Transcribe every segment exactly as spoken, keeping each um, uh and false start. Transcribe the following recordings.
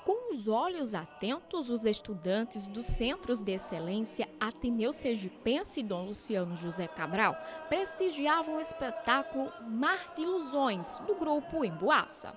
Com os olhos atentos, os estudantes dos Centros de Excelência Ateneu Sergipense e Dom Luciano José Cabral prestigiavam o espetáculo Mar de Ilusões, do grupo Emboaça.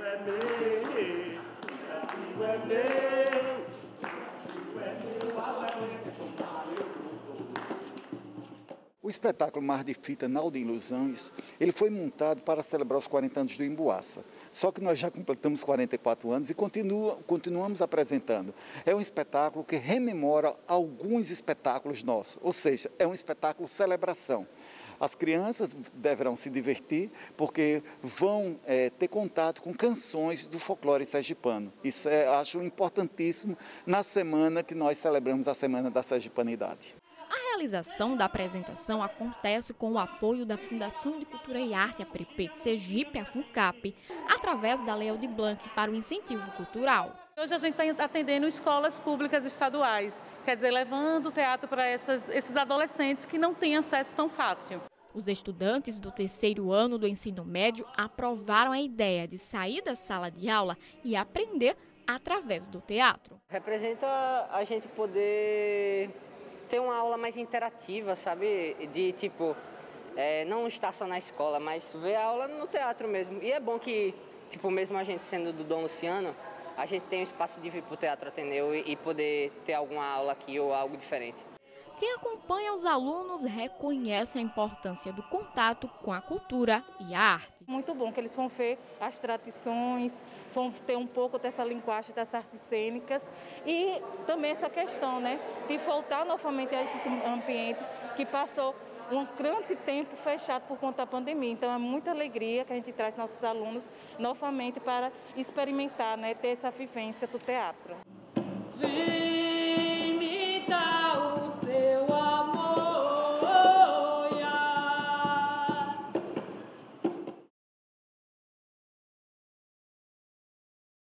O espetáculo Mar de Fita, Nau de Ilusões, ele foi montado para celebrar os quarenta anos do Emboaça. Só que nós já completamos quarenta e quatro anos e continua, continuamos apresentando. É um espetáculo que rememora alguns espetáculos nossos, ou seja, é um espetáculo celebração. As crianças deverão se divertir porque vão é, ter contato com canções do folclore sergipano. Isso é, acho importantíssimo na semana que nós celebramos a Semana da Sergipanidade. A realização da apresentação acontece com o apoio da Fundação de Cultura e Arte Apprepê de Sergipe, a FUNCAP, através da Lei Aldir Blanc para o incentivo cultural. Hoje a gente está atendendo escolas públicas estaduais, quer dizer, levando o teatro para essas, esses adolescentes que não têm acesso tão fácil. Os estudantes do terceiro ano do ensino médio aprovaram a ideia de sair da sala de aula e aprender através do teatro. Representa a gente poder ter uma aula mais interativa, sabe? De tipo, é, não estar só na escola, mas ver a aula no teatro mesmo. E é bom que, tipo, mesmo a gente sendo do Dom Luciano, a gente tem um espaço de vir para o Teatro Ateneu e, e poder ter alguma aula aqui ou algo diferente. Quem acompanha os alunos reconhece a importância do contato com a cultura e a arte. Muito bom que eles vão ver as tradições, vão ter um pouco dessa linguagem das artes cênicas e também essa questão, né, de voltar novamente a esses ambientes que passou um grande tempo fechado por conta da pandemia. Então é muita alegria que a gente traz nossos alunos novamente para experimentar, né, ter essa vivência do teatro.